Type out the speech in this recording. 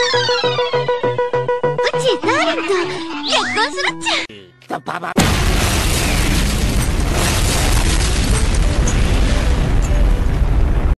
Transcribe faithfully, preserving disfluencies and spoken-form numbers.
うちダーリンと結婚するっちゃ。